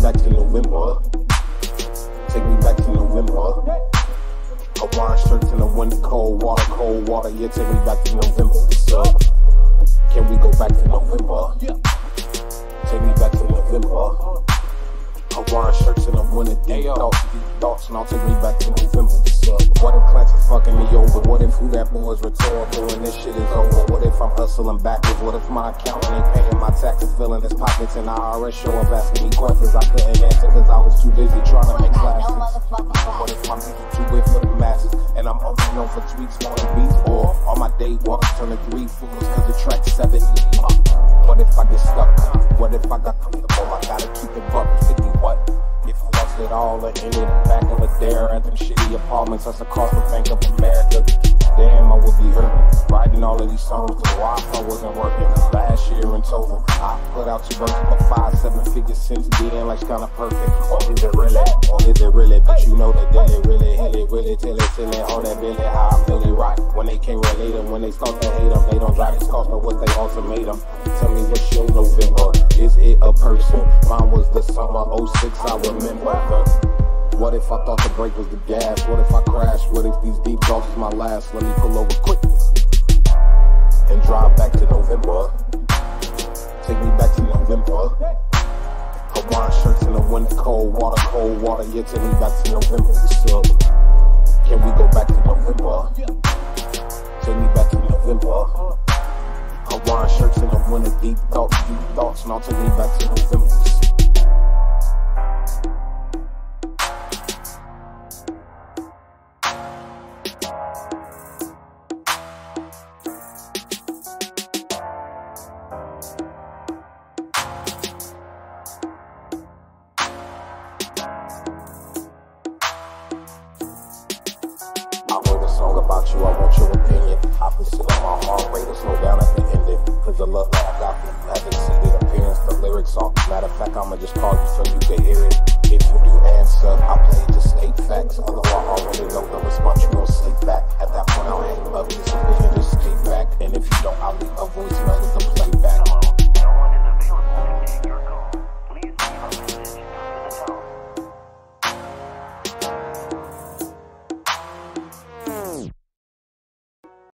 back to November. Take me back to November. Hawaiian shirts in the winter, cold water, yeah, take me back to November. What's up? Can we go back to November? Take me back to November. Hawaiian shirts in the winter, deep thoughts, and I'll take me back to November. What's up? What if class is fucking me over? What if who that boy is rhetorical and this shit is over? What if I'm hustling backwards? What if my accountant ain't paying my taxes, filling his pockets, and the IRS show up asking me questions I couldn't answer cause I was too busy trying to make classes? What if my music too weird for the masses, and I'm only known for tweets, wanting beats, or on my day walks turning 3 fools cause the track's 70. What if I get stuck? What if I got comfortable? I gotta keep it buck 50. What if I lost it all and ended in the back of a dare at them shitty apartments that's across the Bank of America? Damn, I would be hurting, writing all of these songs cause the Wi-Fi wasn't working. Last year in total, I put out 2 verses for 5-7 figures since then, like it's kinda perfect. Or is it really? Or is it really? But you know that daily, really, hill it, really, till it, all that Billy, how I feel it right. When they can't relate them, when they start to hate them, they don't drive these cars, but what they ultimatum. Tell me what's your November? Is it a person? Mine was the summer 06, I remember. What if I thought the brake was the gas? What if I crashed? What if these deep thoughts is my last? Let me pull over quick and drive back to November. Take me back to November. Hawaiian shirts in the winter, cold water, yeah, take me back to November. What's up? Can we go back to November? Take me back to November. Hawaiian shirts in the winter, deep thoughts, and I'll take me back to November. I wrote a song about you, I want your opinion. I put it on my heart rate to slow down at the ending. Cause the love that I got for you hasn't exceeded appearance. The lyrics are, matter of fact, I'ma just call you so you can hear it. If you do answer, I play to state facts. Although I already know the response, you gon' sleep back. At that point, I'll hang up this vision, just stay back. And if you don't, I'll leave a voicemail with a playback.